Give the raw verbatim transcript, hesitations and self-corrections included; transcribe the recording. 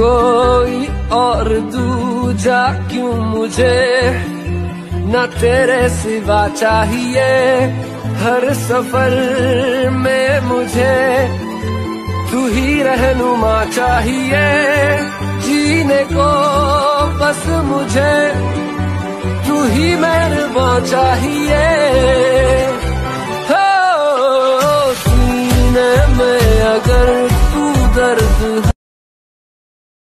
कोई और दूजा क्यों मुझे, न तेरे सिवा चाहिए। हर सफर में मुझे तू ही रहनुमा चाहिए। जीने को बस मुझे तू ही मेहरबान चाहिए।